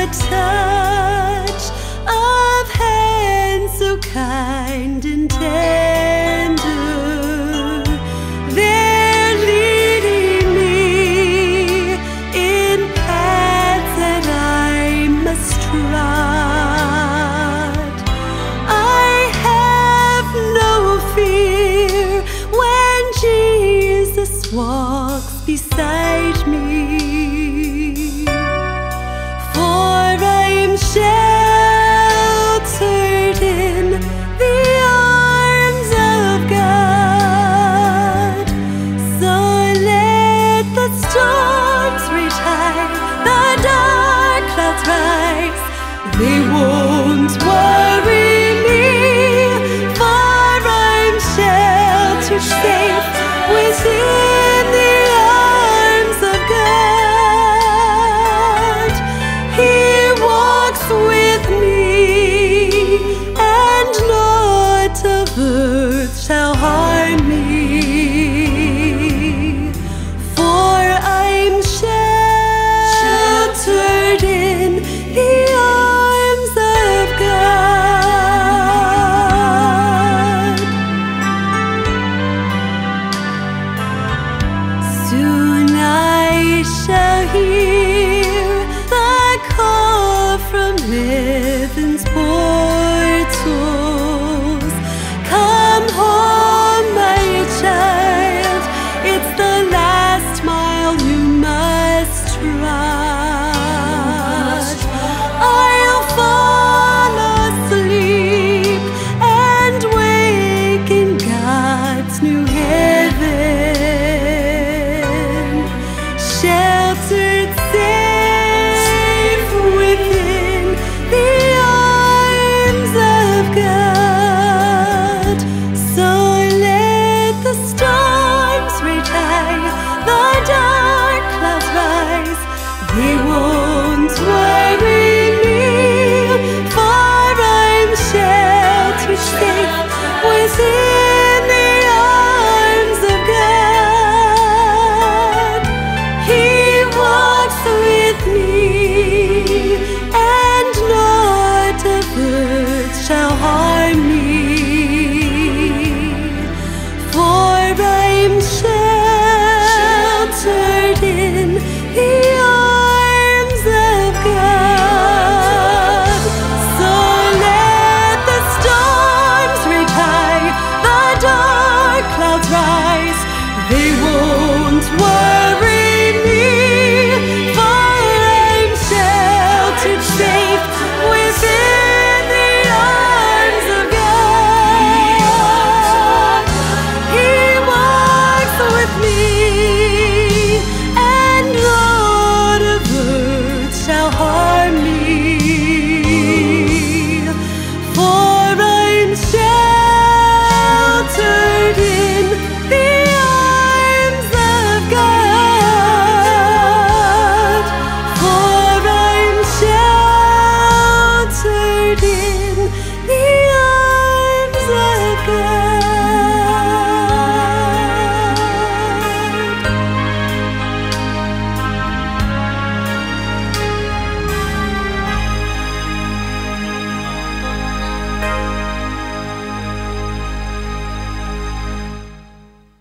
touch of hands so kind and tender. They're leading me in paths that I must trod. I have no fear when Jesus walks beside me. Sheltered in the arms of God. So let the storms rage high, the dark clouds rise, they won't worry me, for I'm sheltered safe within the arms of God. He with me, and not averse.